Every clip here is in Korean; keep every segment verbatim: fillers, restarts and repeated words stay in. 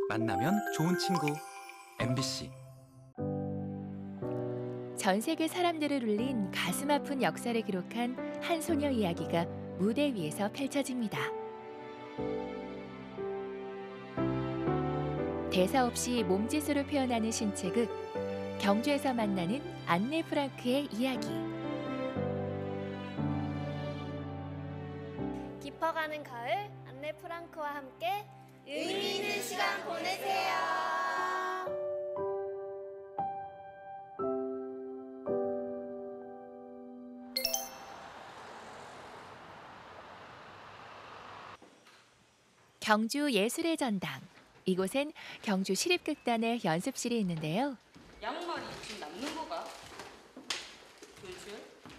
만나면 좋은 친구 엠비씨. 전 세계 사람들을 울린 가슴 아픈 역사를 기록한 한 소녀 이야기가 무대 위에서 펼쳐집니다. 대사 없이 몸짓으로 표현하는 신체극, 경주에서 만나는 안네 프랑크의 이야기. 깊어가는 가을, 안네 프랑크와 함께 의미 있는 시간 보내세요. 경주 예술의 전당. 이곳엔 경주 시립극단의 연습실이 있는데요. 양말이 지금 남는 거가? 도대체?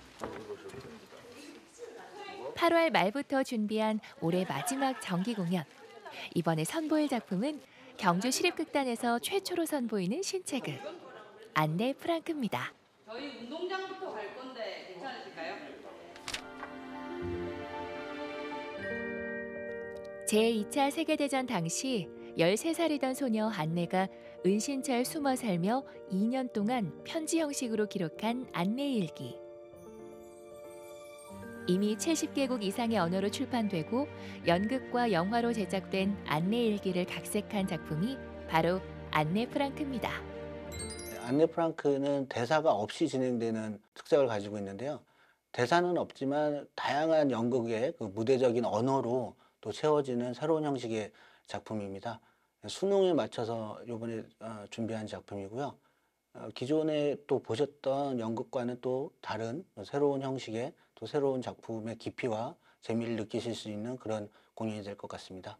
팔월 말부터 준비한 올해 마지막 정기 공연. 이번에 선보일 작품은 경주 시립극단에서 최초로 선보이는 신체극 안네 프랑크입니다. 저희 운동장부터 갈 건데 괜찮으실까요? 제이 차 세계대전 당시 열세 살이던 소녀 안네가 은신처에 숨어 살며 이 년 동안 편지 형식으로 기록한 안내 일기. 이미 칠십 개국 이상의 언어로 출판되고 연극과 영화로 제작된 안내 일기를 각색한 작품이 바로 안네 프랑크입니다. 안네 프랑크는 대사가 없이 진행되는 특색을 가지고 있는데요. 대사는 없지만 다양한 연극의 그 무대적인 언어로 또 채워지는 새로운 형식의 작품입니다. 수능에 맞춰서 이번에 준비한 작품이고요. 기존에 또 보셨던 연극과는 또 다른 새로운 형식의 또 새로운 작품의 깊이와 재미를 느끼실 수 있는 그런 공연이 될 것 같습니다.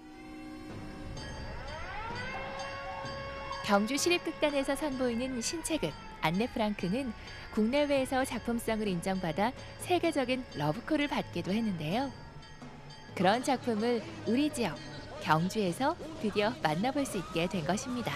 경주 시립극단에서 선보이는 신체극 안네 프랑크는 국내외에서 작품성을 인정받아 세계적인 러브콜을 받기도 했는데요. 그런 작품을 우리 지역 경주에서 드디어 만나볼 수 있게 된 것입니다.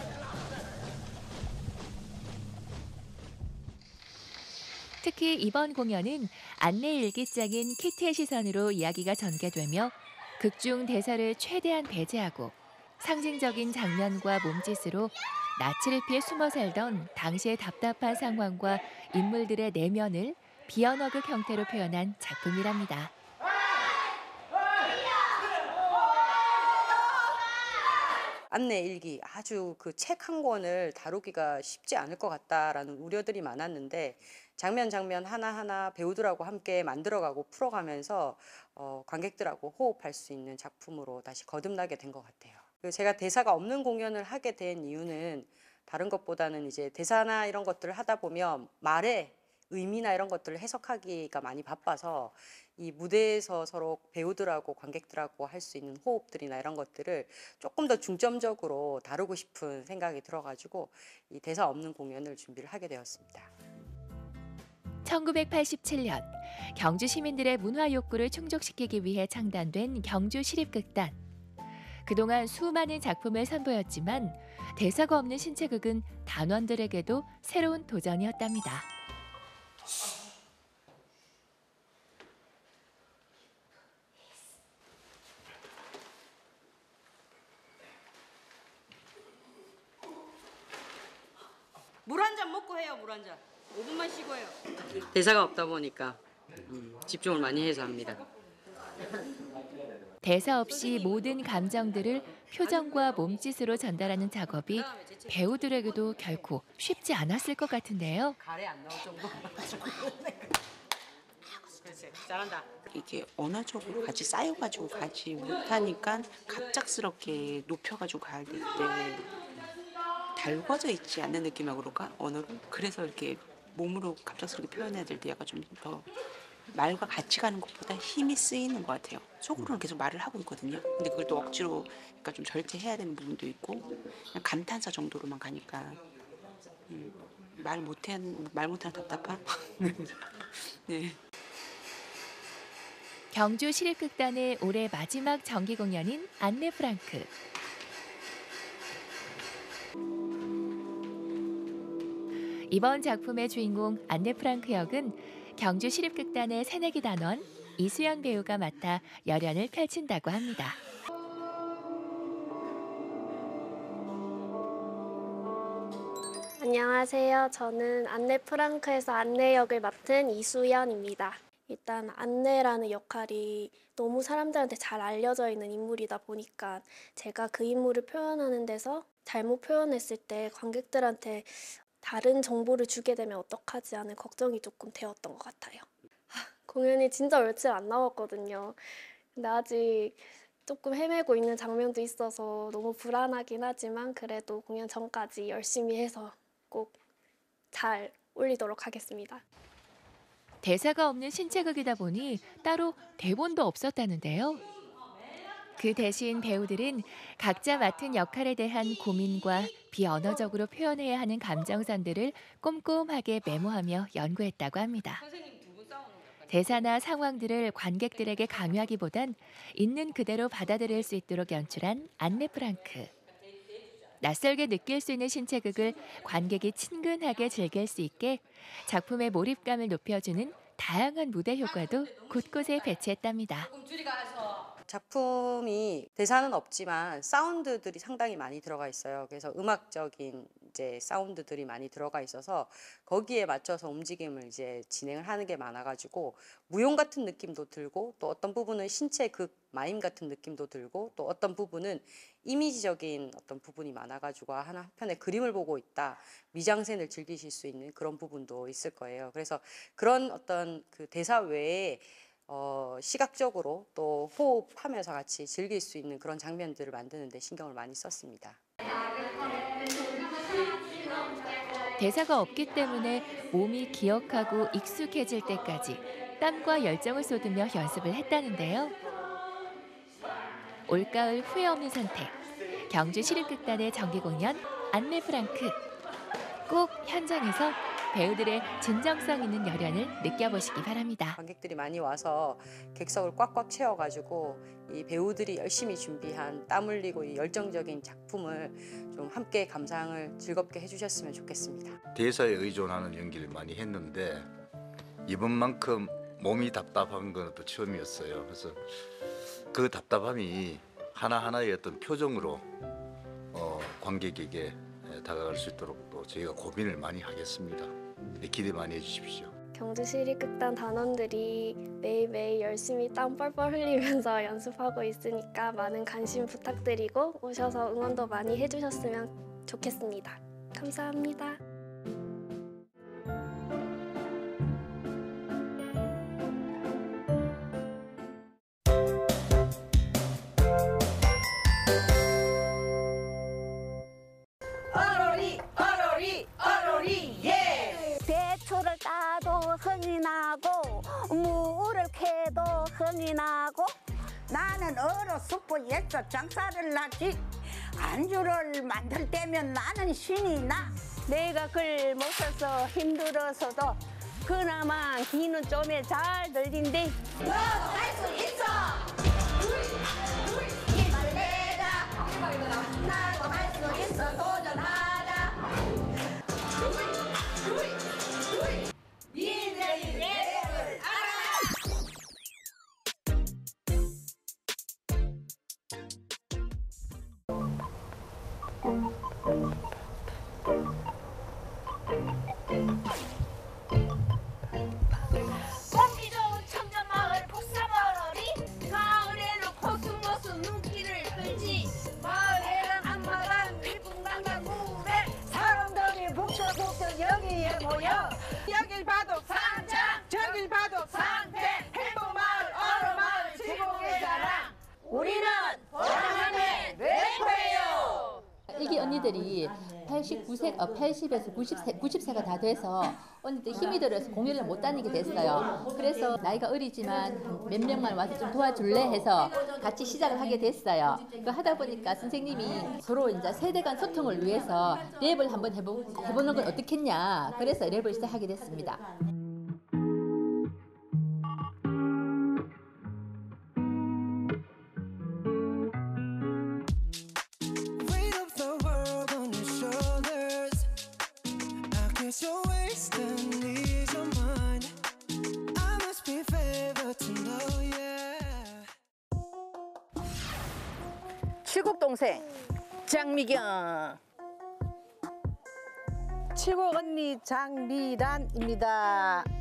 특히 이번 공연은 안내 일기장인 키트의 시선으로 이야기가 전개되며 극중 대사를 최대한 배제하고 상징적인 장면과 몸짓으로 낯을 피해 숨어 살던 당시의 답답한 상황과 인물들의 내면을 비언어극 형태로 표현한 작품이랍니다. 안내 일기, 아주 그 책 한 권을 다루기가 쉽지 않을 것 같다라는 우려들이 많았는데 장면 장면 하나하나 배우들하고 함께 만들어가고 풀어가면서 어, 관객들하고 호흡할 수 있는 작품으로 다시 거듭나게 된 것 같아요. 제가 대사가 없는 공연을 하게 된 이유는 다른 것보다는 이제 대사나 이런 것들을 하다 보면 말의 의미나 이런 것들을 해석하기가 많이 바빠서 이 무대에서 서로 배우들하고 관객들하고 할 수 있는 호흡들이나 이런 것들을 조금 더 중점적으로 다루고 싶은 생각이 들어가지고 이 대사 없는 공연을 준비를 하게 되었습니다. 천구백팔십칠 년 경주 시민들의 문화 욕구를 충족시키기 위해 창단된 경주 시립극단. 그동안 수많은 작품을 선보였지만 대사가 없는 신체극은 단원들에게도 새로운 도전이었답니다. 물 한 잔 먹고 해요, 물 한 잔. 오 분만 쉬고 해요. 대사가 없다 보니까 음, 집중을 많이 해서 합니다. 대사 없이 모든 감정들을 표정과 몸짓으로 전달하는 작업이 배우들에게도 결코 쉽지 않았을 것 같은데요. 가래 안 나올 정도. 그렇지, 잘한다. 이게 언어적으로 같이 쌓여가지고 가지 못하니까 갑작스럽게 높여가지고 가야 될 때 달궈져 있지 않는 느낌이라고 그럴까? 언어로. 그래서 이렇게 몸으로 갑작스럽게 표현해야 될 때 약간 좀 더 말과 같이 가는 것보다 힘이 쓰이는 것 같아요. 속으로는 계속 말을 하고 있거든요. 근데 그걸 또 억지로 그러니까 좀 절제해야 되는 부분도 있고 그냥 감탄사 정도로만 가니까 음, 말 못한 말 못하는 답답함. 네. 경주 시립극단의 올해 마지막 정기 공연인 안네 프랑크. 이번 작품의 주인공 안네 프랑크 역은 경주 시립극단의 새내기 단원 이수연 배우가 맡아 열연을 펼친다고 합니다. 안녕하세요. 저는 안네 프랑크에서 안내 역을 맡은 이수연입니다. 일단 안내라는 역할이 너무 사람들한테 잘 알려져 있는 인물이다 보니까 제가 그 인물을 표현하는 데서 잘못 표현했을 때 관객들한테 다른 정보를 주게 되면 어떡하지 하는 걱정이 조금 되었던 것 같아요. 공연이 진짜 며칠 안 남았거든요. 근데 아직 조금 헤매고 있는 장면도 있어서 너무 불안하긴 하지만 그래도 공연 전까지 열심히 해서 꼭 잘 올리도록 하겠습니다. 대사가 없는 신체극이다 보니 따로 대본도 없었다는데요. 그 대신 배우들은 각자 맡은 역할에 대한 고민과 비언어적으로 표현해야 하는 감정선들을 꼼꼼하게 메모하며 연구했다고 합니다. 대사나 상황들을 관객들에게 강요하기보단 있는 그대로 받아들일 수 있도록 연출한 안네 프랑크. 낯설게 느낄 수 있는 신체극을 관객이 친근하게 즐길 수 있게 작품의 몰입감을 높여주는 다양한 무대 효과도 곳곳에 배치했답니다. 작품이 대사는 없지만 사운드들이 상당히 많이 들어가 있어요. 그래서 음악적인 이제 사운드들이 많이 들어가 있어서 거기에 맞춰서 움직임을 이제 진행을 하는 게 많아가지고 무용 같은 느낌도 들고 또 어떤 부분은 신체 극 마임 같은 느낌도 들고 또 어떤 부분은 이미지적인 어떤 부분이 많아가지고 하나 한편의 그림을 보고 있다, 미장센을 즐기실 수 있는 그런 부분도 있을 거예요. 그래서 그런 어떤 그 대사 외에 어, 시각적으로 또 호흡하면서 같이 즐길 수 있는 그런 장면들을 만드는 데 신경을 많이 썼습니다. 대사가 없기 때문에 몸이 기억하고 익숙해질 때까지 땀과 열정을 쏟으며 연습을 했다는데요. 올가을 후회 없는 선택, 경주 시립극단의 정기 공연 안네 프랑크. 꼭 현장에서 배우들의 진정성 있는 열연을 느껴보시기 바랍니다. 관객들이 많이 와서 객석을 꽉꽉 채워가지고 이 배우들이 열심히 준비한 땀 흘리고 이 열정적인 작품을 좀 함께 감상을 즐겁게 해주셨으면 좋겠습니다. 대사에 의존하는 연기를 많이 했는데 이번만큼 몸이 답답한 건 또 처음이었어요. 그래서 그 답답함이 하나하나의 어떤 표정으로 어, 관객에게 다가갈 수 있도록 또 저희가 고민을 많이 하겠습니다. 기대 많이 해주십시오. 경주시립극단 단원들이 매일매일 열심히 땀 뻘뻘 흘리면서 연습하고 있으니까 많은 관심 부탁드리고 오셔서 응원도 많이 해주셨으면 좋겠습니다. 감사합니다. 어로리 어로리 어로리 예 대추를 따도 흥이 나고 무를 캐도 흥이 나고 나는 얼어 숯불에서 장사를 하지 안주를 만들 때면 나는 신이 나 내가 글 못해서 힘들어서도 그나마 귀는 좀에 잘 들린대 너도 할 수 있어 힘을 내자 나도 할 수 있어 도전하자 니들이 내를 알아 공기 좋은 청년마을 복사마을이 가을에는 코스모스 눈길을 끌지 마을에는 앞마당 일풍당당 구에 사람들이 북적북적 여기에 모여 여길 봐도 산장 저길 봐도 상태 행복마을 어로마을 지붕의 자랑 우리는 보람하네 래퍼예요. 애기 언니들이 팔십구 세, 어, 팔십에서 구십 세, 구십 세가 다 돼서 언니들 힘이 들어서 공연을 못 다니게 됐어요. 그래서 나이가 어리지만 몇 명만 와서 좀 도와줄래 해서 같이 시작을 하게 됐어요. 그 하다 보니까 선생님이 서로 이제 세대 간 소통을 위해서 랩을 한번 해보, 해보는 건 어떻겠냐. 그래서 랩을 시작하게 됐습니다. 칠곡동생 장미경 칠곡 언니 장미란입니다.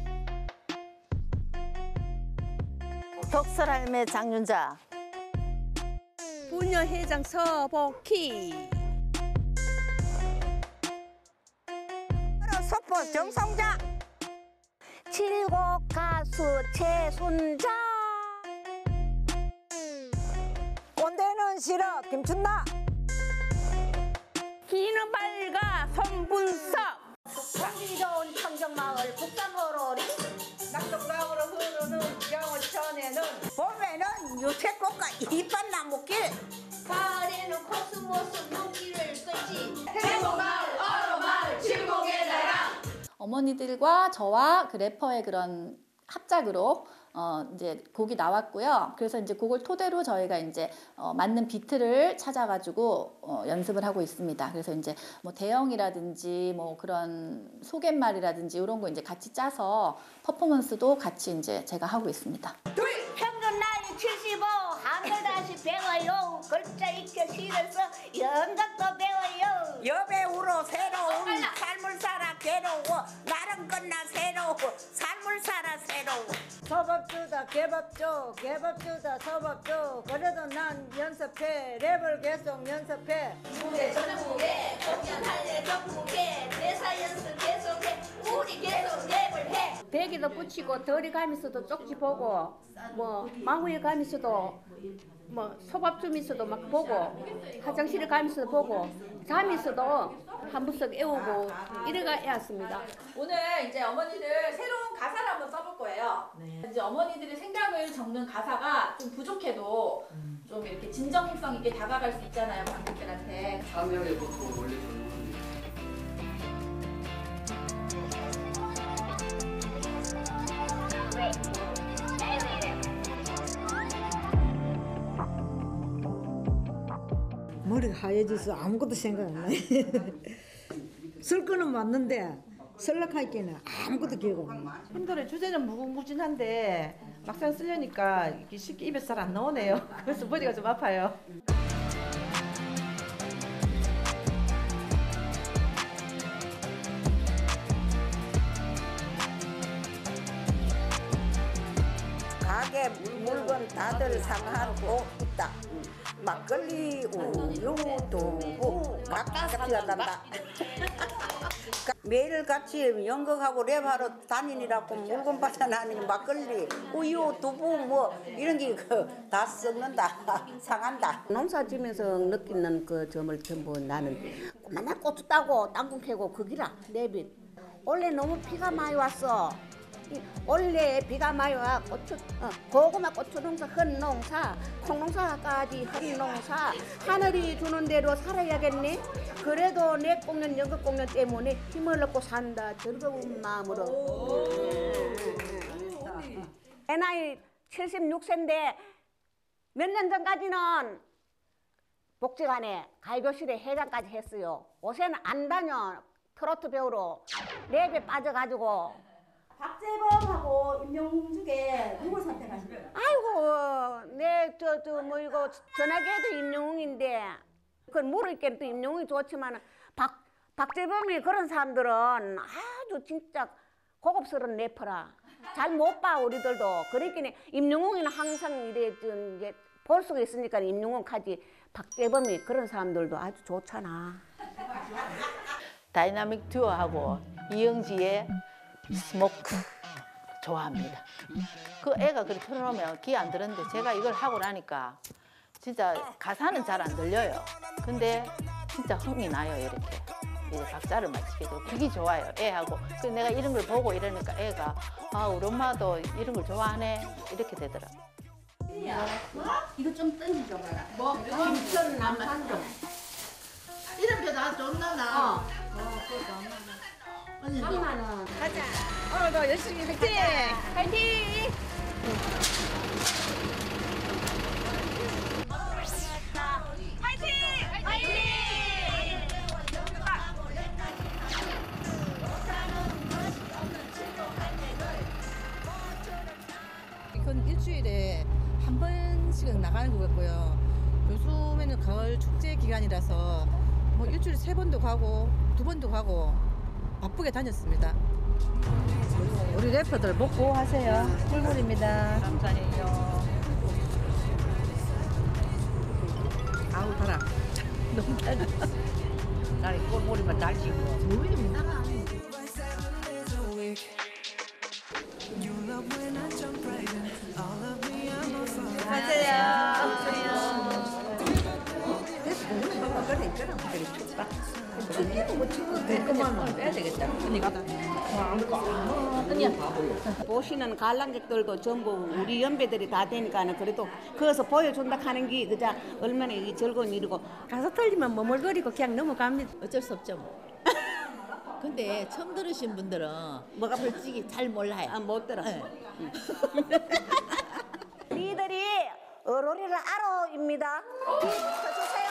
독설할매 장윤자. 부녀회장 서복희. 소포 정성자. 칠곡 가수 최순자. 꼰대는 싫어 김춘나. 기는 밝아 손분석. 향기 좋은 청정마을 북산호로리. 낙동강으로 흐르는 영월천에는 봄에는 유채꽃과 이쁜 나무길. 가을에는 코스모스 눈길을 끌지. 어머니들과 저와 그 래퍼의 그런 합작으로 어 이제 곡이 나왔고요. 그래서 이제 그걸 토대로 저희가 이제 어 맞는 비트를 찾아가지고 어 연습을 하고 있습니다. 그래서 이제 뭐 대형이라든지 뭐 그런 소갯말이라든지 이런 거 이제 같이 짜서 퍼포먼스도 같이 이제 제가 하고 있습니다. 평균 나이 칠십오 한글 다시 배워요. 글자 익혀 시를 써 연극도 배워요. 여배우로 새로운 삶을 살아 괴로워. 나름 끝나 새로워. 삶을 살아 새로워. 서법주다 개법주 개법주다 서법주. 그래도 난 연습해 랩을 계속 연습해. 무대 전국에 공연할래 전국에 대사 연습 계속해. 우리 계속 랩을 해. 베개도 붙이고 덜이 가면서도 쪽지 보고 뭐 마구에 가면서도 뭐 소밥좀 있어도 막 보고 화장실에 가면서도 보고 잠에서도 한 부석 애우고 이래가 애웠습니다. 오늘 이제 어머니들 새로운 가사를 한번 써볼 거예요. 이제 어머니들의 생각을 적는 가사가 좀 부족해도 좀 이렇게 진정성 있게 다가갈 수 있잖아요, 관객들한테. 사명의 모토 올려주는 머리가 하얘져서 아무것도 생각 안 나요. 쓸 거는 맞는데 설렁하기에는 아무것도 기억 안 나요. 힘들어요. 주제는 무궁무진한데 막상 쓰려니까 이게 쉽게 입에서 잘 안 나오네요. 그래서 머리가 좀 아파요. 가게 물건 다들 상하고 있다. 막걸리, 우유, 두부, 각각지가 난다. 매일같이 연극하고 랩하러 다니느라고 물건 받아나니 막걸리, 우유, 두부 뭐 이런 게 다 썩는다, 상한다. 농사 지면서 느끼는 그 점을 전부 나는 맨날 고추 따고 땅콩 캐고 거기라 랩이. 원래 너무 비가 많이 왔어. 원래 비가 많이 와 고추, 어, 고구마 고추 농사, 큰 농사, 콩농사까지 한 농사. 하늘이 주는 대로 살아야겠네. 그래도 내 공연, 연극 공연 때문에 힘을 얻고 산다. 즐거운 마음으로. 내 나이 칠십육 세인데 몇 년 전까지는 복지관에 가요교실에 회장까지 했어요. 요새는 안 다녀. 트로트 배우러 랩에 빠져가지고. 박재범하고 임영웅 중에 누굴 선택하실까요? 아이고, 내 저 저 뭐 이거 전화기에도 임영웅인데 그건 모르겠긴 또 임영웅이 좋지만 박 박재범이 그런 사람들은 아주 진짜 고급스러운 래퍼라 잘 못 봐 우리들도. 그러니까 임영웅이는 항상 이래 좀 이제 볼 수가 있으니까 임영웅 하지. 박재범이 그런 사람들도 아주 좋잖아. 다이나믹 듀오하고 이영지의 스모크 좋아합니다. 그 애가 그렇게 틀어놓으면 귀 안 들었는데 제가 이걸 하고 나니까 진짜 가사는 잘 안 들려요. 근데 진짜 흥이 나요. 이렇게 이제 박자를 맞추게 되고 그게 좋아요. 애하고. 그래서 내가 이런 걸 보고 이러니까 애가 아 우리 엄마도 이런 걸 좋아하네 이렇게 되더라고. 이거 좀 던져줘봐라. 뭐? 김천 남산동. 이름표 다 좋나 나? 어. 어, 그거 좋나 삼만 원. 가자. 오늘도 열심히 화이팅! 화이팅! 화이팅! 화이팅! 이건 일주일에 한 번씩은 나가는 것 같고요. 요즘에는 가을 축제 기간이라서 뭐 일주일에 세 번도 가고 두 번도 가고 바쁘게 다녔습니다. 우리 래퍼들 먹고 하세요. 꿀꿀입니다. 감사해요. 아우 달아. 너무 달아. 나는 꿀꿀이만 잘 씹고. 우리입니다. 보시는 관람객들도 전부 우리 연배들이 다 되니까는 그래도 거기서 보여준다 하는 게 그자 얼마나 이 즐거운 일이고 가서 틀리면 머물거리고 그냥 넘어갑니다. 어쩔 수 없죠. 뭐. 근데 처음 들으신 분들은 뭐가 솔직히 잘 몰라요. 아, 못 들어. 네. 니들이 어로리를 알아입니다. 주세요.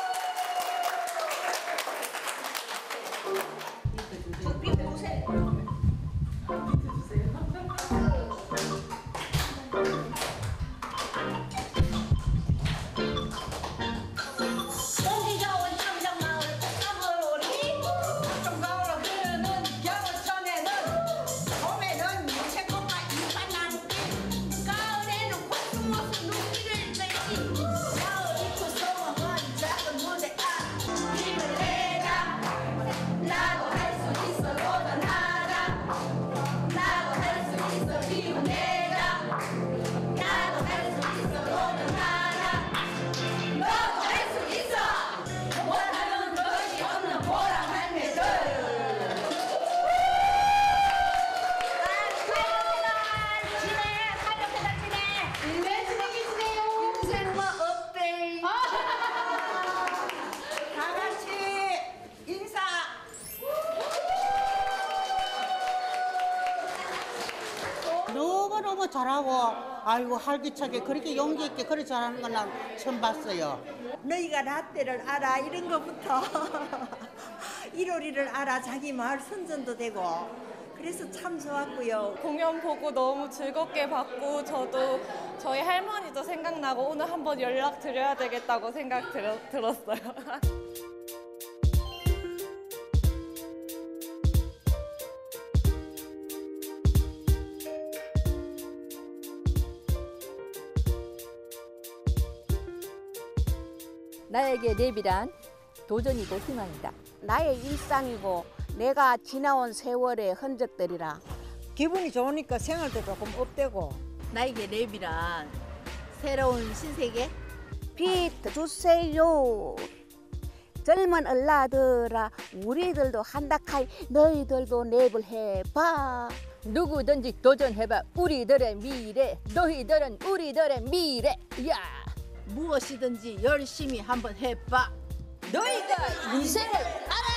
너무너무 잘하고 아이고 활기차게 그렇게 용기 있게 그렇게 잘하는 건 난 처음 봤어요. 너희가 라떼를 알아 이런 것부터 일요일을 알아 자기 마을 선전도 되고 그래서 참 좋았고요. 공연 보고 너무 즐겁게 봤고 저도 저희 할머니도 생각나고 오늘 한번 연락 드려야 되겠다고 생각 들어, 들었어요. 나에게 랩이란 도전이고 희망이다. 나의 일상이고 내가 지나온 세월의 흔적들이라. 기분이 좋으니까 생활도 조금 업되고. 나에게 랩이란 새로운 신세계? 비트 주세요. 젊은 얼라들아 우리들도 한다카이 너희들도 랩을 해봐. 누구든지 도전해봐. 우리들의 미래. 너희들은 우리들의 미래. 야! 무엇이든지 열심히 한번 해봐. 너희가 인생을 알아!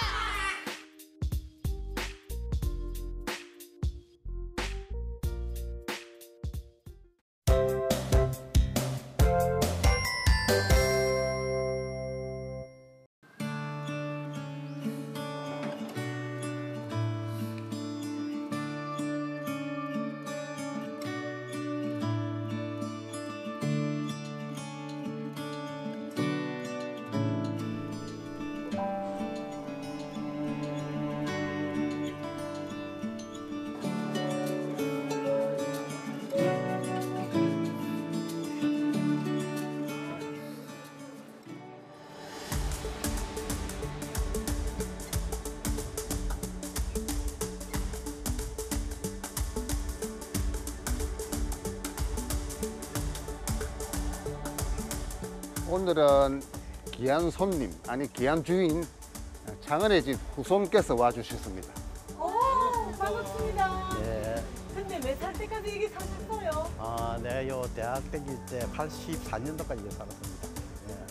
오늘은 귀한 손님, 아니 귀한 주인 장은혜 집 후손께서 와주셨습니다. 오, 반갑습니다. 예. 근데 몇 살 때까지 여기 사셨어요? 아, 내가 요 대학 다닐 때 팔십사 년도까지 살았습니다. 예.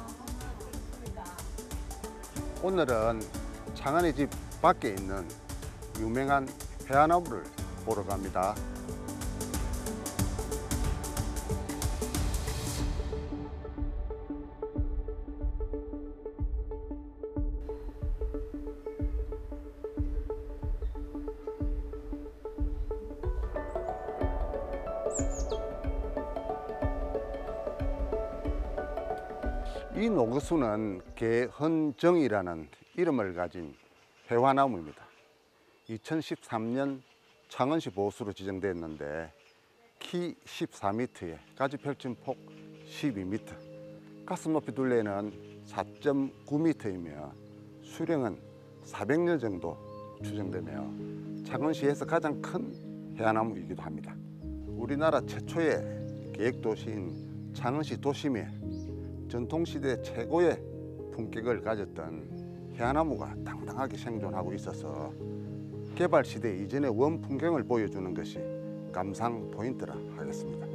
오늘은 장은혜 집 밖에 있는 유명한 해안어부를 보러 갑니다. 이 노구수는 개헌정이라는 이름을 가진 회화나무입니다. 이천십삼 년 창원시 보수로 지정됐는데 키 십사 미터에 가지 펼침폭 십이 미터, 가슴 높이 둘레는 사 점 구 미터이며 수령은 사백 년 정도 추정되며 창원시에서 가장 큰 해안나무이기도 합니다. 우리나라 최초의 계획도시인 창원시 도심에 전통시대 최고의 품격을 가졌던 해안나무가 당당하게 생존하고 있어서 개발시대 이전의 원풍경을 보여주는 것이 감상 포인트라 하겠습니다.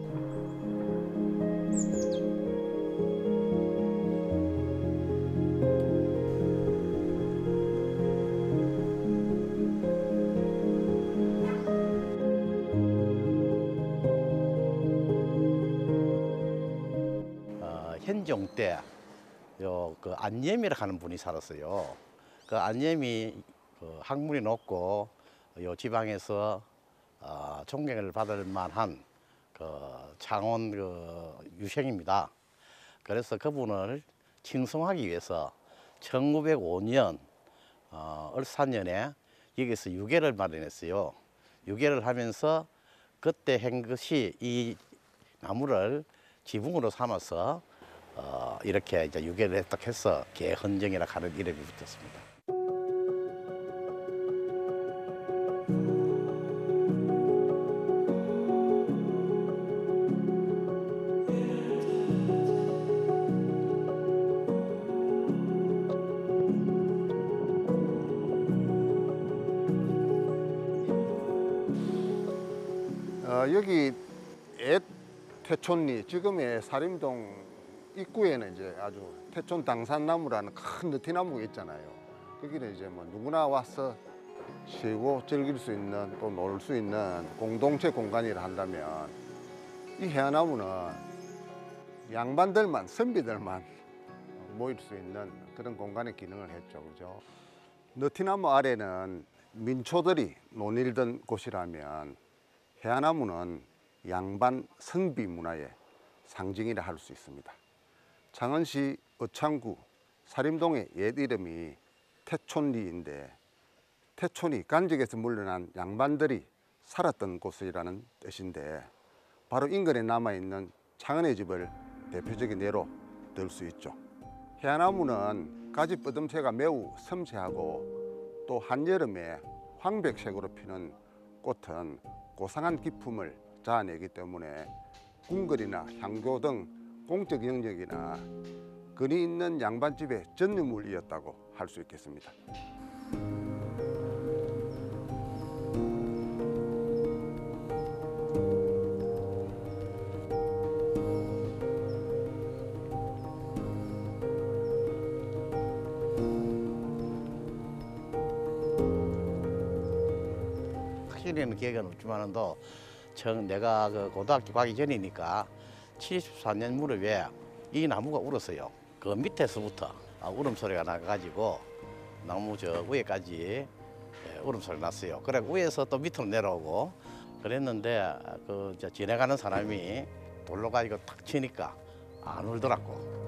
어, 현종 때 요 그 안예미라 하는 분이 살았어요. 그 안예미 그 학문이 높고 요 지방에서 어, 존경을 받을 만한 그 창원 그 유생입니다. 그래서 그분을 칭송하기 위해서 천구백오 년 어, 을사년에 여기서 유계를 마련했어요. 유계를 하면서 그때 한 것이 이 나무를 지붕으로 삼아서 어, 이렇게 이제 유계를 했다 해서 개헌정이라 하는 이름이 붙었습니다. 어, 여기 옛 태촌리, 지금의 사림동 입구에는 이제 아주 태촌 당산나무라는 큰 느티나무가 있잖아요. 거기는 이제 뭐 누구나 와서 쉬고 즐길 수 있는 또 놀 수 있는 공동체 공간이라 한다면 이 해안나무는 양반들만, 선비들만 모일 수 있는 그런 공간의 기능을 했죠. 그죠? 느티나무 아래는 민초들이 논일던 곳이라면 해안나무는 양반 선비 문화의 상징이라 할 수 있습니다. 창원시 어창구 사림동의 옛 이름이 태촌리인데 태촌이 간직에서 물러난 양반들이 살았던 곳이라는 뜻인데 바로 인근에 남아있는 창원의 집을 대표적인 예로 들 수 있죠. 해안나무는 가지 뻗음새가 매우 섬세하고 또 한여름에 황백색으로 피는 꽃은 고상한 기품을 자아내기 때문에 궁궐이나 향교 등 공적 영역이나 근이 있는 양반집의 전유물이었다고 할 수 있겠습니다. 확실히는 기억은 없지만도 정 내가 그 고등학교 가기 전이니까 칠십사 년 무렵에 이 나무가 울었어요. 그 밑에서부터 울음소리가 나가지고 나무 저 위에까지 울음소리 났어요. 그래 위에서 또 밑으로 내려오고 그랬는데 그 이제 지나가는 사람이 돌로 가지고 탁 치니까 안 울더라고.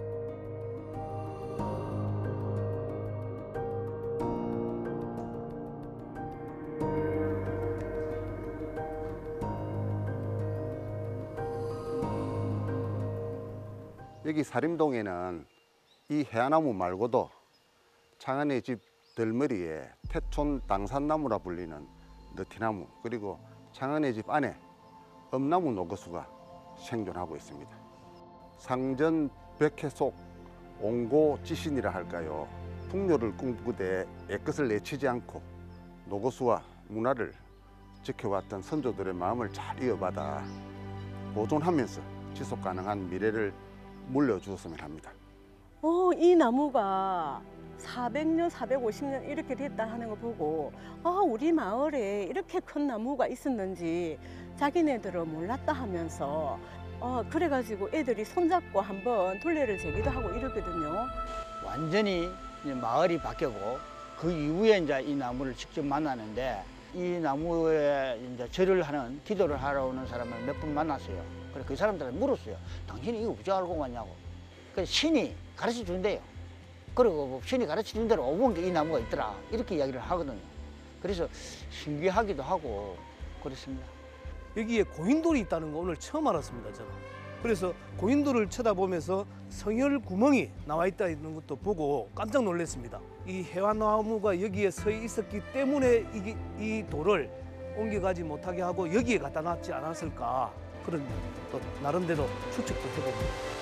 여기 사림동에는 이 해안나무 말고도 창원의 집 들머리에 태촌 당산나무라 불리는 느티나무 그리고 창원의 집 안에 엄나무 노거수가 생존하고 있습니다. 상전 백회 속 옹고지신이라 할까요? 풍요를 꿈꾸되 애끝을 내치지 않고 노거수와 문화를 지켜왔던 선조들의 마음을 잘 이어받아 보존하면서 지속 가능한 미래를 물려주었으면 합니다. 어, 이 나무가 사백 년, 사백오십 년 이렇게 됐다 하는 거 보고 아, 우리 마을에 이렇게 큰 나무가 있었는지 자기네들은 몰랐다 하면서 어, 그래가지고 애들이 손잡고 한번 둘레를 재기도 하고 이러거든요. 완전히 이제 마을이 바뀌고 그 이후에 이제 이 나무를 직접 만나는데 이 나무에 이제 절을 하는 기도를 하러 오는 사람을 몇 분 만났어요. 그래 그 사람들한테 물었어요. 당신이 이거 어찌 알고 왔냐고. 그래서 신이 가르쳐 준대요. 그리고 신이 가르쳐 준 대로 오본 게 이 나무가 있더라. 이렇게 이야기를 하거든요. 그래서 신기하기도 하고 그렇습니다. 여기에 고인돌이 있다는 거 오늘 처음 알았습니다, 저는. 그래서 고인돌을 쳐다보면서 성혈 구멍이 나와 있다는 것도 보고 깜짝 놀랐습니다. 이 해화나무가 여기에 서 있었기 때문에 이, 이 돌을 옮겨가지 못하게 하고 여기에 갖다 놨지 않았을까, 그런 또 나름대로 추측도 해봅니다.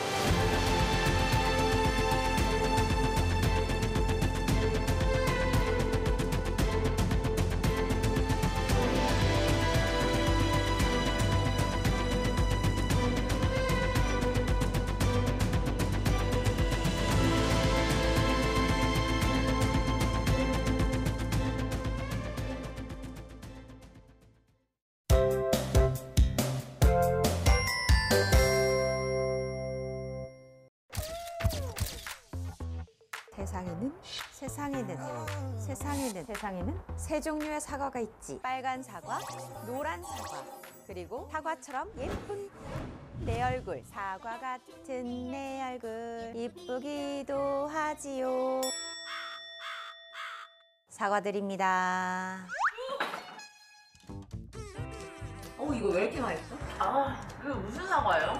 세상에는 세상에는 세상에는 세상에는 세 종류의 사과가 있지. 빨간 사과, 노란 사과, 그리고 사과처럼 예쁜 내 얼굴. 사과 같은 내 얼굴 이쁘기도 하지요. 사과드립니다. 어, 이거 왜 이렇게 맛있어? 아, 이거 무슨 사과예요?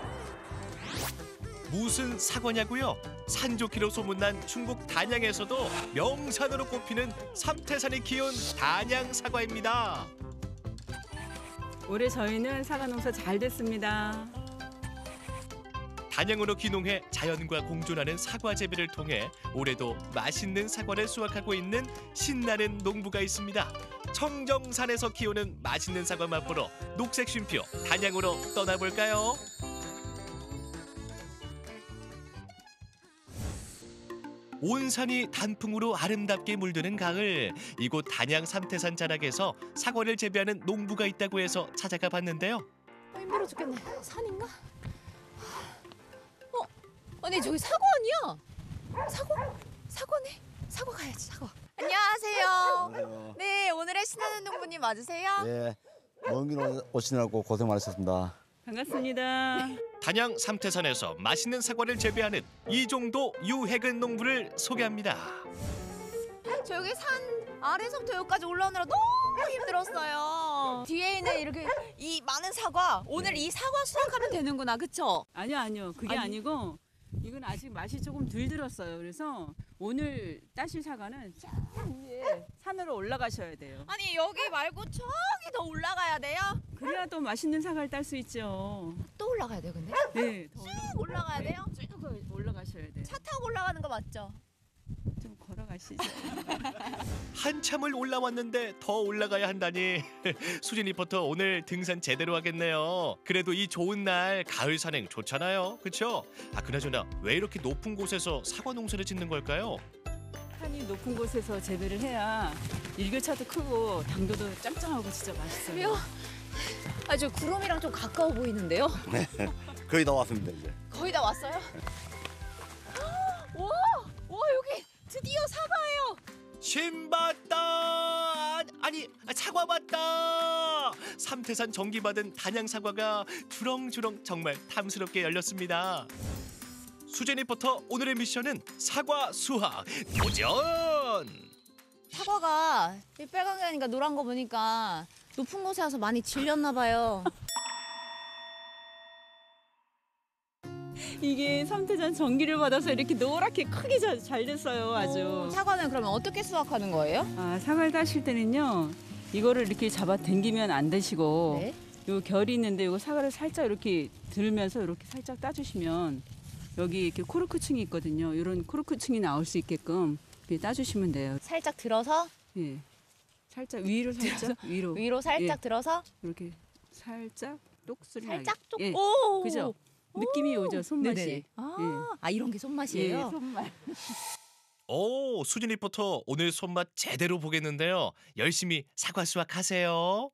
무슨 사과냐고요? 산 좋기로 소문난 충북 단양에서도 명산으로 꼽히는 삼태산이 키운 단양 사과입니다. 올해 저희는 사과 농사 잘 됐습니다. 단양으로 귀농해 자연과 공존하는 사과 재배를 통해 올해도 맛있는 사과를 수확하고 있는 신나는 농부가 있습니다. 청정산에서 키우는 맛있는 사과 맛보러 녹색 쉼표 단양으로 떠나볼까요? 온 산이 단풍으로 아름답게 물드는 가을, 이곳 단양 삼태산 자락에서 사과를 재배하는 농부가 있다고 해서 찾아가 봤는데요. 어, 힘들어 죽겠네. 산인가? 어? 아니 저기 사과 아니야? 사과? 사과네? 사과 가야지 사과. 안녕하세요. 안녕하세요. 네, 오늘의 신하는 농부님 맞으세요? 네, 먼 길 오시느라고 고생 많으셨습니다. 반갑습니다. 단양 삼태산에서 맛있는 사과를 재배하는 이종도 유해근 농부를 소개합니다. 저 여기 산 아래서부터 여기까지 올라오느라 너무 힘들었어요. 뒤에 있는 이렇게 이 많은 사과, 오늘 이 사과 수확하면 되는구나, 그쵸? 아니요, 아니요. 그게 아니. 아니고 이건 아직 맛이 조금 덜 들었어요. 그래서 오늘 따실 사과는 쫙 위에 산으로 올라가셔야 돼요. 아니 여기 말고 저기 더 올라가야 돼요? 그래야 또 맛있는 사과를 딸 수 있죠. 또 올라가야 돼요, 근데? 네, 더 쭉 올라가야 돼요? 쭉 올라가셔야 돼요. 차 타고 올라가는 거 맞죠? 좀 걸어가시죠. 한참을 올라왔는데 더 올라가야 한다니. 수진 리포터 오늘 등산 제대로 하겠네요. 그래도 이 좋은 날 가을 산행 좋잖아요, 그렇죠? 아 그나저나 왜 이렇게 높은 곳에서 사과 농사를 짓는 걸까요? 산이 높은 곳에서 재배를 해야 일교차도 크고 당도도 짱짱하고 진짜 맛있어요. 그래요? 아, 저 구름이랑 좀 가까워 보이는데요? 네, 거의 다 왔습니다 이제. 거의 다 왔어요? 와, 와 여기 드디어 사과예요. 신봤다. 아니 사과 봤다. 삼태산 전기받은 단양 사과가 주렁주렁 정말 탐스럽게 열렸습니다. 수진 리포터 오늘의 미션은 사과 수확 도전. 사과가 이 빨간 게 아니라 노란 거 보니까 높은 곳에 와서 많이 질렸나 봐요. 이게 삼태산 전기를 받아서 이렇게 노랗게 크게 잘, 잘 됐어요, 아주. 오, 사과는 그러면 어떻게 수확하는 거예요? 아, 사과를 따실 때는요, 이거를 이렇게 잡아 당기면 안 되시고, 네. 요 결이 있는데 요 사과를 살짝 이렇게 들면서 이렇게 살짝 따주시면 여기 이렇게 코르크층이 있거든요. 이런 코르크층이 나올 수 있게끔 이렇게 따주시면 돼요. 살짝 들어서? 예. 살짝 위로 살짝 위로. 위로 살짝 예. 들어서? 이렇게 살짝 똑소리 살짝 나게. 똑. 예. 오. 그죠? 느낌이 오죠, 손맛이. 네네. 아, 예. 아 이런 게 손맛이에요? 예, 손맛. 오, 수진 리포터 오늘 손맛 제대로 보겠는데요. 열심히 사과 수확하세요.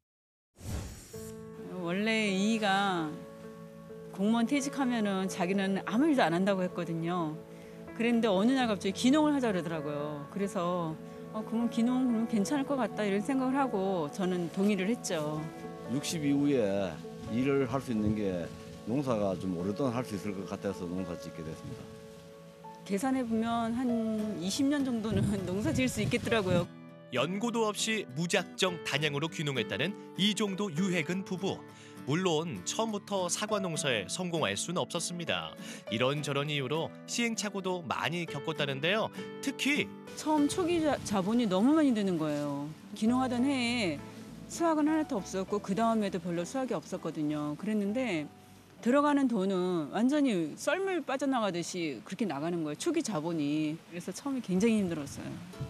원래 이이가 공무원 퇴직하면은 자기는 아무 일도 안 한다고 했거든요. 그랬는데 어느 날 갑자기 귀농을 하자 그러더라고요. 그래서 어, 그러면 귀농 그러면 괜찮을 것 같다 이런 생각을 하고 저는 동의를 했죠. 육십 이후에 일을 할 수 있는 게 농사가 좀 오랫동안 할 수 있을 것 같아서 농사 짓게 됐습니다. 계산해 보면 한 이십 년 정도는 농사 지을 수 있겠더라고요. 연고도 없이 무작정 단양으로 귀농했다는 이종도 유해근 부부. 물론 처음부터 사과 농사에 성공할 수는 없었습니다. 이런저런 이유로 시행착오도 많이 겪었다는데요. 특히 처음 초기 자, 자본이 너무 많이 드는 거예요. 귀농하던 해에 수확은 하나도 없었고 그 다음에도 별로 수확이 없었거든요. 그랬는데 들어가는 돈은 완전히 썰물 빠져나가듯이 그렇게 나가는 거예요. 초기 자본이. 그래서 처음에 굉장히 힘들었어요.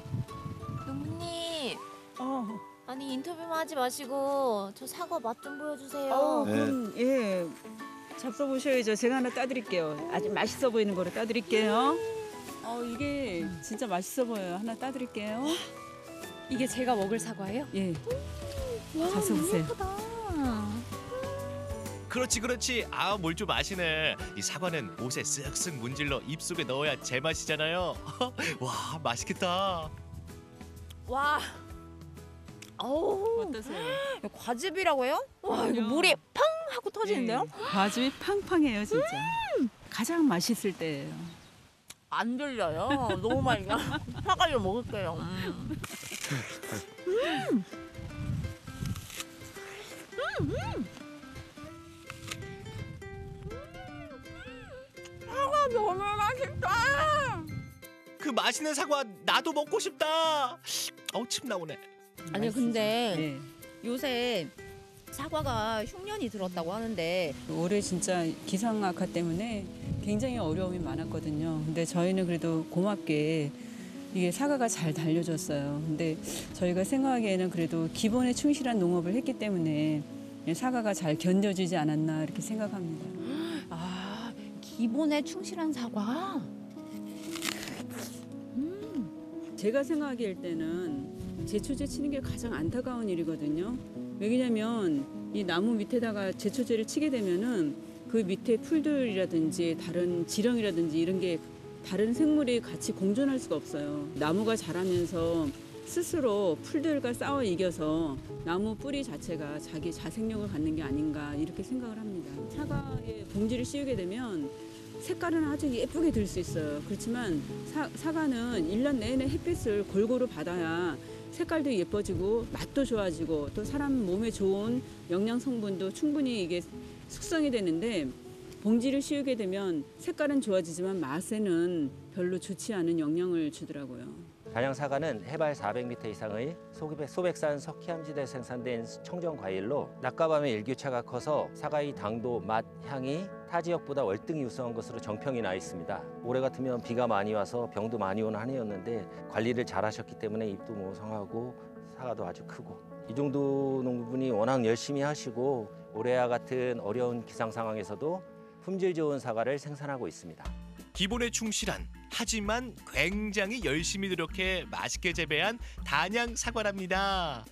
농부님. 어. 아니 인터뷰만 하지 마시고 저 사과 맛 좀 보여주세요. 어, 그럼 예. 잡숴보셔야죠. 제가 하나 따드릴게요. 아주 맛있어 보이는 거로 따드릴게요. 어, 이게 진짜 맛있어 보여요. 하나 따드릴게요. 이게 제가 먹을 사과예요? 예. 와, 잡숴보세요. 예쁘다. 그렇지 그렇지. 아, 뭘 좀 아시네. 이 사과는 옷에 쓱쓱 문질러 입속에 넣어야 제맛이잖아요. 와, 맛있겠다. 와. 어우. 어떠세요? 과즙이라고 해요? 와, 이거 물이 팡 하고 터지는데요? 예. 과즙이 팡팡해요, 진짜. 음! 가장 맛있을 때예요. 안 들려요. 너무 맛있어. 사과를 먹을게요. 음. 음. 음, 음. 사과 너무 맛있다. 그 맛있는 사과 나도 먹고 싶다. 어우, 침 나오네. 아니 근데 네. 요새 사과가 흉년이 들었다고 하는데 올해 진짜 기상악화 때문에 굉장히 어려움이 많았거든요. 근데 저희는 그래도 고맙게 이게 사과가 잘 달려줬어요. 근데 저희가 생각하기에는 그래도 기본에 충실한 농업을 했기 때문에 사과가 잘 견뎌지지 않았나 이렇게 생각합니다. 아, 기본에 충실한 사과? 음. 제가 생각할 때는 제초제 치는 게 가장 안타까운 일이거든요. 왜냐면 이 나무 밑에다가 제초제를 치게 되면은 그 밑에 풀들이라든지 다른 지렁이라든지 이런 게 다른 생물이 같이 공존할 수가 없어요. 나무가 자라면서 스스로 풀들과 싸워 이겨서 나무 뿌리 자체가 자기 자생력을 갖는 게 아닌가 이렇게 생각을 합니다. 사과에 봉지를 씌우게 되면 색깔은 아주 예쁘게 들 수 있어요. 그렇지만 사, 사과는 일 년 내내 햇빛을 골고루 받아야 색깔도 예뻐지고 맛도 좋아지고 또 사람 몸에 좋은 영양 성분도 충분히 이게 숙성이 되는데 봉지를 씌우게 되면 색깔은 좋아지지만 맛에는 별로 좋지 않은 영향을 주더라고요. 단양 사과는 해발 사백 미터 이상의 소백, 소백산 석회암지대에 생산된 청정 과일로 낮과 밤의 일교차가 커서 사과의 당도, 맛, 향이 타 지역보다 월등히 우수한 것으로 정평이 나 있습니다. 올해 같으면 비가 많이 와서 병도 많이 온 한 해였는데 관리를 잘 하셨기 때문에 잎도 모성하고 사과도 아주 크고 이종도 농부분이 워낙 열심히 하시고 올해와 같은 어려운 기상 상황에서도 품질 좋은 사과를 생산하고 있습니다. 기본에 충실한 하지만 굉장히 열심히 노력해 맛있게 재배한 단양 사과랍니다.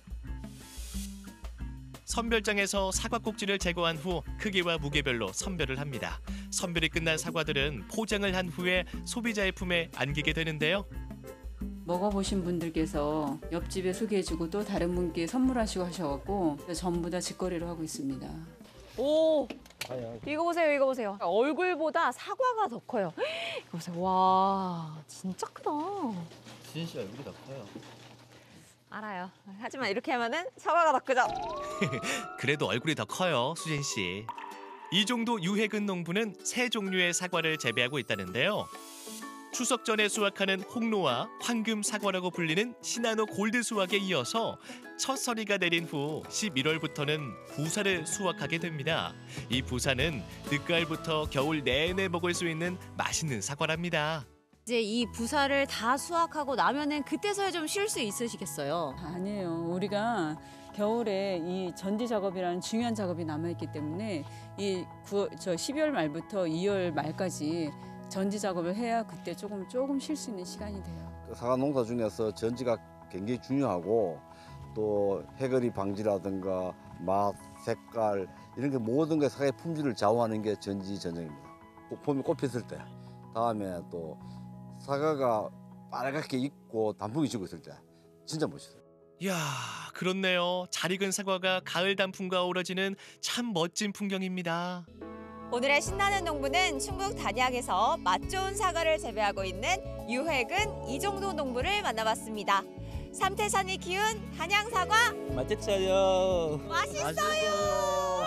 선별장에서 사과 꼭지를 제거한 후 크기와 무게별로 선별을 합니다. 선별이 끝난 사과들은 포장을 한 후에 소비자의 품에 안기게 되는데요. 먹어보신 분들께서 옆집에 소개해주고 또 다른 분께 선물하시고 하셔갖고 전부 다 직거래로 하고 있습니다. 오, 이거 보세요, 이거 보세요. 얼굴보다 사과가 더 커요. 이거 보세요, 와, 진짜 크다. 수진 씨 얼굴이 더 커요. 알아요. 하지만 이렇게 하면은 사과가 더 크죠. 그래도 얼굴이 더 커요, 수진 씨. 이종도 유해근 농부는 세 종류의 사과를 재배하고 있다는데요. 추석 전에 수확하는 홍로와 황금 사과라고 불리는 시나노 골드 수확에 이어서 첫 서리가 내린 후 십일월부터는 부사를 수확하게 됩니다. 이 부사는 늦가을부터 겨울 내내 먹을 수 있는 맛있는 사과랍니다. 이제 이 부사를 다 수확하고 나면은 그때서야 좀 쉴 수 있으시겠어요? 아니에요. 우리가 겨울에 이 전지 작업이라는 중요한 작업이 남아있기 때문에 이 구, 저 십이월 말부터 이월 말까지 전지 작업을 해야 그때 조금 조금 쉴 수 있는 시간이 돼요. 사과 농사 중에서 전지가 굉장히 중요하고 또 해거리 방지라든가 맛, 색깔 이런 게 모든 게 사과의 품질을 좌우하는 게 전지 전형입니다. 봄에 꽃 폈을 때, 다음에 또 사과가 빨갛게 익고 단풍이 지고 있을 때 진짜 멋있어요. 이야, 그렇네요. 잘 익은 사과가 가을 단풍과 어우러지는 참 멋진 풍경입니다. 오늘의 신나는 농부는 충북 단양에서 맛 좋은 사과를 재배하고 있는 유해근 이종도 농부를 만나봤습니다. 삼태산이 키운 단양사과 맛있어요. 맛있어요.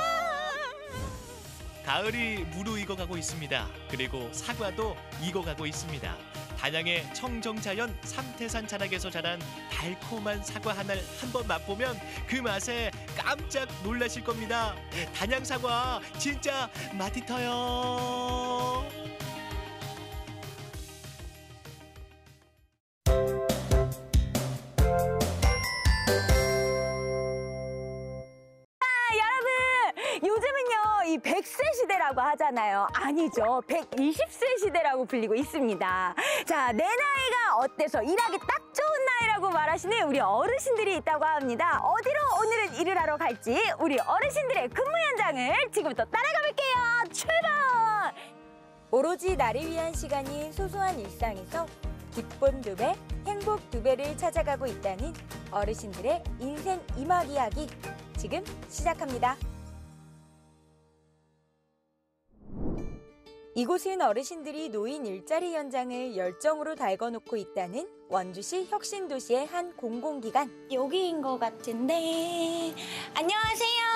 가을이 무르익어가고 있습니다. 그리고 사과도 익어가고 있습니다. 단양의 청정자연 삼태산 자락에서 자란 달콤한 사과 하나를 한번 맛보면 그 맛에 깜짝 놀라실 겁니다. 단양 사과 진짜 맛있어요. 요즘은요 이 백 세 시대라고 하잖아요. 아니죠, 백이십 세 시대라고 불리고 있습니다. 자, 내 나이가 어때서 일하기 딱 좋은 나이라고 말하시는 우리 어르신들이 있다고 합니다. 어디로 오늘은 일을 하러 갈지 우리 어르신들의 근무 현장을 지금부터 따라가 볼게요. 출발! 오로지 나를 위한 시간인 소소한 일상에서 기쁨 두 배, 행복 두 배를 찾아가고 있다는 어르신들의 인생 이막 이야기 지금 시작합니다. 이곳은 어르신들이 노인 일자리 현장을 열정으로 달궈놓고 있다는 원주시 혁신도시의 한 공공기관. 여기인 것 같은데. 안녕하세요.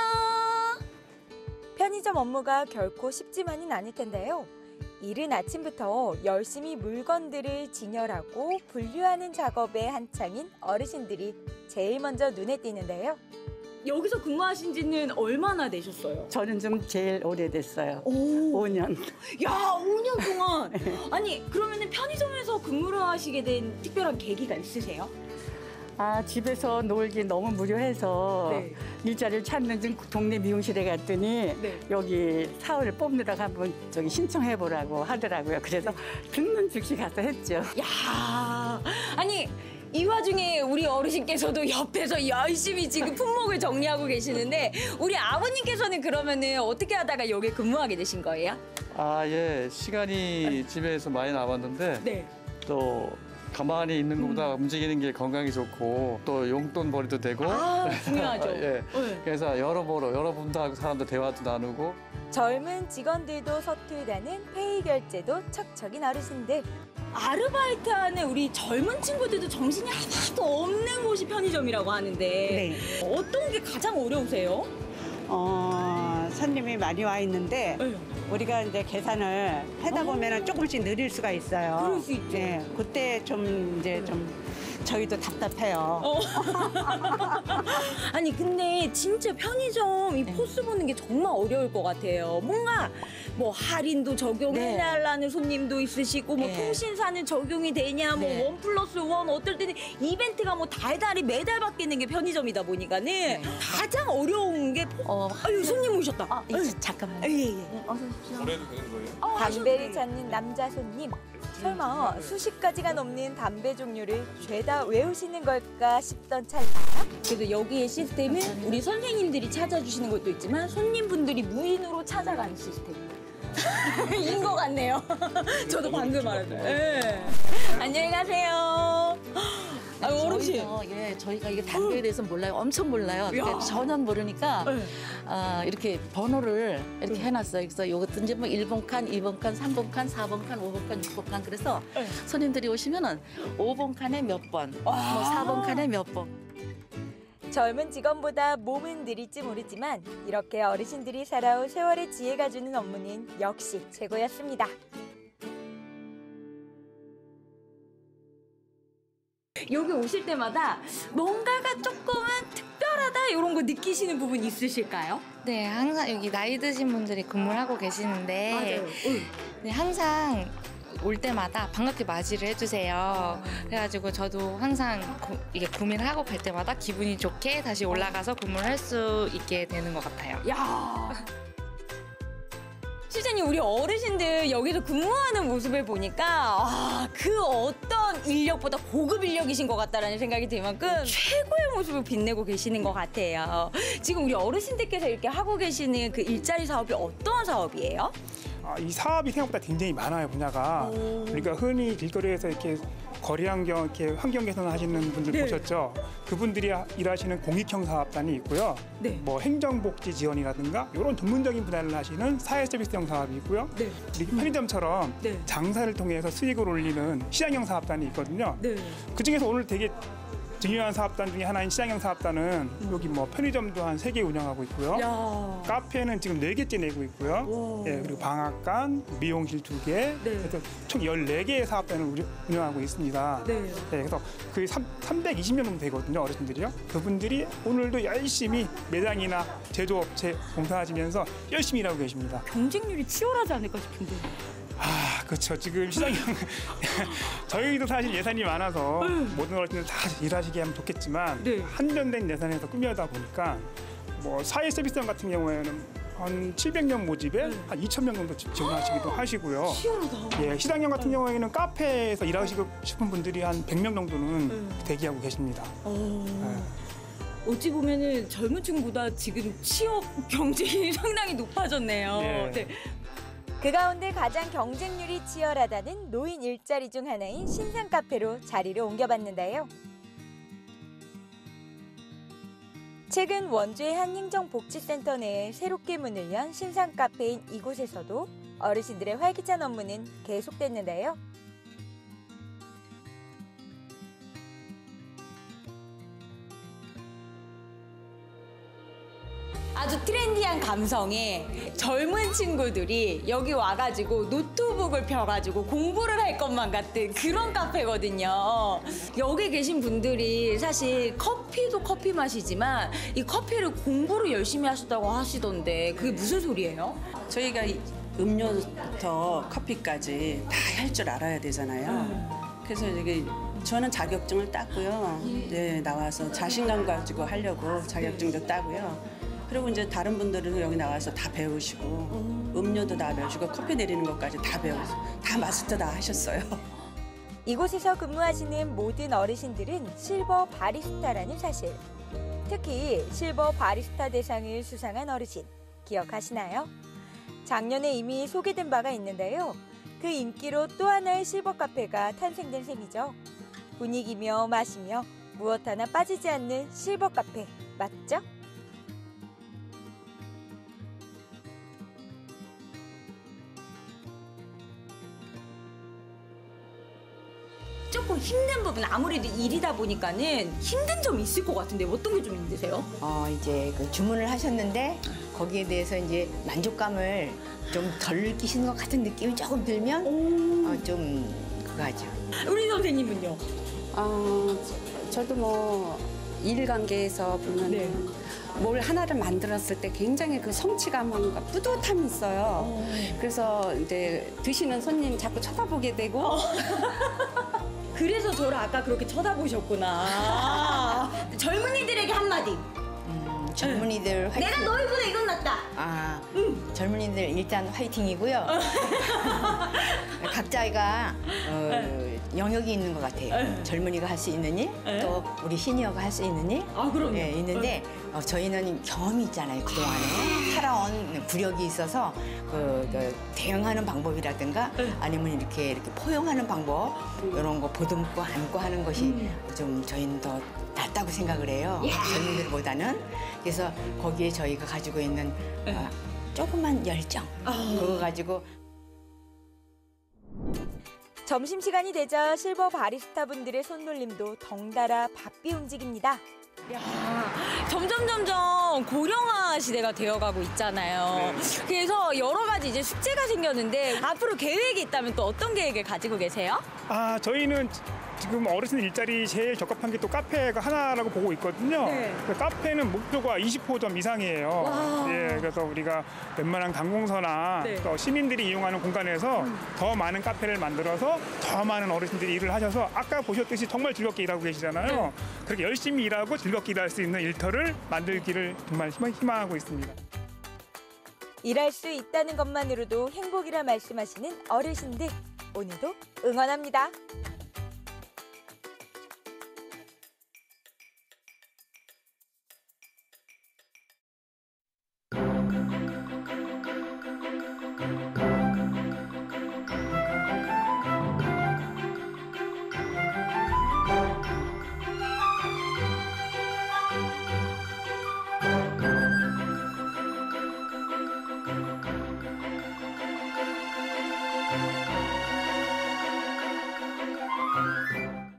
편의점 업무가 결코 쉽지만은 않을 텐데요. 이른 아침부터 열심히 물건들을 진열하고 분류하는 작업에 한창인 어르신들이 제일 먼저 눈에 띄는데요. 여기서 근무하신 지는 얼마나 되셨어요? 저는 좀 제일 오래됐어요. 오 년. 야, 오 년 동안. 아니, 그러면은 편의점에서 근무를 하시게 된 특별한 계기가 있으세요? 아, 집에서 놀기 너무 무료해서 네. 일자리를 찾는 중 동네 미용실에 갔더니 네. 여기 사원을 뽑느라고 한번 저기 신청해보라고 하더라고요. 그래서 듣는 즉시 가서 했죠. 야, 아니 이 와중에 우리 어르신께서도 옆에서 열심히 지금 품목을 정리하고 계시는데 우리 아버님께서는 그러면은 어떻게 하다가 여기 근무하게 되신 거예요? 아, 예. 시간이 집에서 많이 남았는데 네. 또 가만히 있는 것보다 음. 움직이는 게 건강이 좋고 또 용돈 벌이도 되고 아, 중요하죠. 예. 네. 그래서 여러모로 여러분들하고 사람들 대화도 나누고 젊은 직원들도 서툴다는 페이 결제도 척척인 어르신들. 아르바이트하는 우리 젊은 친구들도 정신이 하나도 없는 곳이 편의점이라고 하는데 네. 어떤 게 가장 어려우세요? 어, 손님이 많이 와 있는데 네. 우리가 이제 계산을 하다 보면 조금씩 느릴 수가 있어요. 그럴 수 있죠. 네, 그때 좀 이제 좀 저희도 답답해요. 어. 아니 근데 진짜 편의점 이 포스 보는 게 정말 어려울 것 같아요. 뭔가 뭐 할인도 적용해달라는 손님도 있으시고 뭐 네. 통신사는 적용이 되냐 뭐 네. 원 플러스 원 어떨 때는 이벤트가 뭐 달달이 매달 바뀌는 게 편의점이다 보니까는 가장 어려운 게 포... 어, 아유 손님 오셨다. 아, 예, 잠깐만요. 예, 예. 어서 오십시오. 그래도 되는 거예요? 어, 담배를 찾는 남자 손님. 설마 수십 가지가 넘는 담배 종류를 죄다 외우시는 걸까 싶던 찰나. 그래도 여기의 시스템은 우리 선생님들이 찾아주시는 것도 있지만 손님분들이 무인으로 찾아가는 시스템인 것 같네요. 저도 방금 알았어요. 네. 안녕히 가세요. 아, 어르신. 저희도, 예, 저희가 이게 담배에 대해서 몰라요. 엄청 몰라요. 그러니까 전혀 모르니까 네. 어, 이렇게 번호를 이렇게 해놨어요. 그래서 이것도 이제 뭐 일 번 칸, 이 번 칸, 삼 번 칸, 사 번 칸, 오 번 칸, 육 번 칸. 그래서 네. 손님들이 오시면은 오 번 칸에 몇 번, 뭐 사 번 칸에 몇 번. 젊은 직원보다 몸은 느릴지 모르지만 이렇게 어르신들이 살아온 세월의 지혜가 주는 업무는 역시 최고였습니다. 여기 오실 때마다 뭔가가 조금은 특별하다 이런 거 느끼시는 부분 있으실까요? 네, 항상 여기 나이 드신 분들이 근무를 하고 계시는데 맞아요. 응. 네, 항상 올 때마다 반갑게 맞이를 해주세요. 그래가지고 저도 항상 고, 이게 고민을 하고 갈 때마다 기분이 좋게 다시 올라가서 근무를 할 수 있게 되는 것 같아요. 야. 실장님 우리 어르신들 여기서 근무하는 모습을 보니까 아, 그 어떤 인력보다 고급 인력이신 것 같다라는 생각이 들 만큼 최고의 모습을 빛내고 계시는 것 같아요. 지금 우리 어르신들께서 이렇게 하고 계시는 그 일자리 사업이 어떤 사업이에요? 아, 이 사업이 생각보다 굉장히 많아요, 분야가. 오. 그러니까 흔히 길거리에서 이렇게 거리 환경, 이렇게 환경 개선하시는 분들 네. 보셨죠? 그분들이 일하시는 공익형 사업단이 있고요. 네. 뭐 행정복지 지원이라든가 이런 전문적인 분야를 하시는 사회서비스형 사업이 있고요. 네. 그리고 편의점처럼 네. 장사를 통해서 수익을 올리는 시장형 사업단이 있거든요. 네. 그중에서 오늘 되게 중요한 사업단 중에 하나인 시장형 사업단은 여기 뭐 편의점도 한 세 개 운영하고 있고요. 야. 카페는 지금 네 개째 내고 있고요. 예, 그리고 방앗간, 미용실 두 개, 네. 그래서 총 열네 개의 사업단을 우리- 운영하고 있습니다. 네. 예, 그래서 그 삼백이십 명 정도 되거든요, 어르신들이요. 그분들이 오늘도 열심히 매장이나 제조업체 봉사하시면서 열심히 일하고 계십니다. 경쟁률이 치열하지 않을까 싶은데. 아, 그렇죠. 지금 시장형 저희도 사실 예산이 많아서 모든 어르신들 다 일하시게 하면 좋겠지만 네. 한정된 예산에서 꾸며다 보니까 뭐 사회 서비스원 같은 경우에는 한 칠백 명 모집에 한 이천 명 정도 지- 지원하시기도 하시고요. 치열하다. 예, 시장형 같은 경우에는 카페에서 일하시고 싶은 분들이 한 백 명 정도는 네. 대기하고 계십니다. 어... 어찌 보면은 젊은 층보다 지금 취업 경쟁이 상당히 높아졌네요. 네. 네. 그 가운데 가장 경쟁률이 치열하다는 노인 일자리 중 하나인 신상 카페로 자리를 옮겨봤는데요. 최근 원주의 한 행정복지센터 내에 새롭게 문을 연 신상 카페인 이곳에서도 어르신들의 활기찬 업무는 계속됐는데요. 아주 트렌디한 감성에 젊은 친구들이 여기 와가지고 노트북을 펴가지고 공부를 할 것만 같은 그런 카페거든요. 여기 계신 분들이 사실 커피도 커피 맛이지만 이 커피를 공부를 열심히 하셨다고 하시던데 그게 무슨 소리예요? 저희가 이 음료부터 커피까지 다 할 줄 알아야 되잖아요. 그래서 이게 저는 자격증을 땄고요. 네, 나와서 자신감 가지고 하려고 자격증도 따고요. 그리고 이제 다른 분들은 여기 나와서 다 배우시고 음료도 다 배우시고 커피 내리는 것까지 다 배우고 다 마스터 다 하셨어요. 이곳에서 근무하시는 모든 어르신들은 실버 바리스타라는 사실. 특히 실버 바리스타 대상을 수상한 어르신 기억하시나요? 작년에 이미 소개된 바가 있는데요. 그 인기로 또 하나의 실버 카페가 탄생된 셈이죠. 분위기며 맛이며 무엇 하나 빠지지 않는 실버 카페 맞죠? 조금 힘든 부분 아무래도 일이다 보니까는 힘든 점이 있을 것 같은데 어떤 게 좀 힘드세요? 어, 이제 그 주문을 하셨는데 거기에 대해서 이제 만족감을 좀 덜 느끼시는 것 같은 느낌이 조금 들면 어, 좀 그거 하죠. 우리 선생님은요? 어, 저도 뭐 일관계에서 보면 뭘 하나를 만들었을 때 굉장히 그 성취감과 뿌듯함이 있어요. 그래서 이제 드시는 손님 자꾸 쳐다보게 되고 그래서 저를 아까 그렇게 쳐다보셨구나. 젊은이들에게 한마디. 젊은이들 화이팅. 내가 너희보다 이건 낫다. 아, 젊은이들 일단 화이팅이고요. 각자가 어, 영역이 있는 것 같아요. 젊은이가 할 수 있는 일, 또 우리 시니어가 할 수 있는 일. 아, 그럼요. 예, 있는데 어, 저희는 경험이 있잖아요. 그동안에 살아온 구력이 있어서 그, 그 대응하는 방법이라든가 아니면 이렇게 이렇게 포용하는 방법 이런 거 보듬고 안고 하는 것이 좀 저희는 더 낫다고 생각을 해요. 젊은이들보다는. 그래서 거기에 저희가 가지고 있는 어, 조그만 열정 그거 가지고 점심시간이 되자 실버 바리스타 분들의 손놀림도 덩달아 바삐 움직입니다. 야, 점점 점점 고령화 시대가 되어가고 있잖아요. 그래서 여러 가지 이제 숙제가 생겼는데 앞으로 계획이 있다면 또 어떤 계획을 가지고 계세요? 아, 저희는 지금 어르신 일자리 제일 적합한 게 또 카페가 하나라고 보고 있거든요. 네. 그 카페는 목표가 이십 호점 이상이에요. 와. 예, 그래서 우리가 웬만한 관공서나 네. 또 시민들이 이용하는 공간에서 더 많은 카페를 만들어서 더 많은 어르신들이 일을 하셔서 아까 보셨듯이 정말 즐겁게 일하고 계시잖아요. 네. 그렇게 열심히 일하고 즐겁게 일할 수 있는 일터를 만들기를 정말 희망- 희망하고 있습니다. 일할 수 있다는 것만으로도 행복이라 말씀하시는 어르신들 오늘도 응원합니다.